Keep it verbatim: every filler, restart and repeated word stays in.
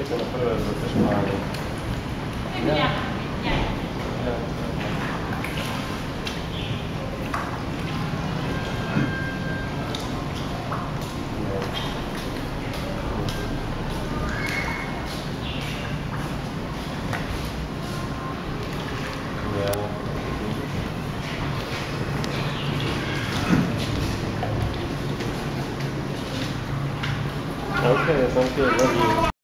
con quello del speciale. Yeah. Yeah. Yeah. Okay, sounds good. Love you.